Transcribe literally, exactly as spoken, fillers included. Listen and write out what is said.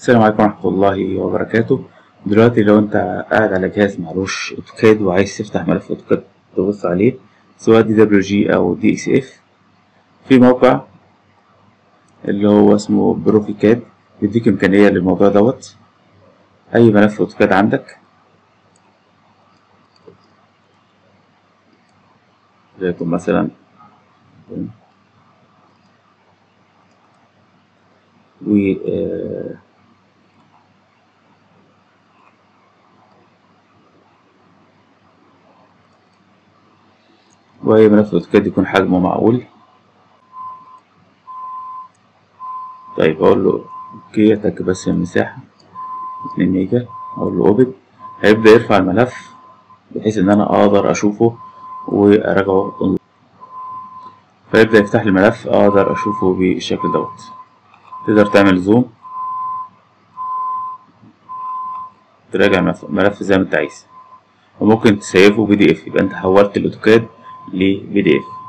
السلام عليكم ورحمة الله وبركاته. دلوقتي لو انت قاعد على جهاز معلوش اوتوكاد وعايز تفتح ملف اوتوكاد تبص عليه، سواء دي دبليو جي او دي اكس اف، في موقع اللي هو اسمه بروفيكاد بيديك امكانية للموضوع دوت. اي ملف اوتوكاد عندك زيكم مثلا و آه، واي ملف اوتوكاد يكون حجمه معقول. طيب اقول له اوكي، اتاكد بس من المساحة اتنين ميجا، اقول له اوبن. هيبدأ يرفع الملف بحيث ان انا اقدر اشوفه وأراجعه، فيبدأ يفتح لي الملف أقدر أشوفه بالشكل دوت. تقدر تعمل زوم تراجع ملف زي ما أنت عايز، وممكن تسيفه بي دي إف، يبقى أنت حولت الأوتوكاد لبي دي إف.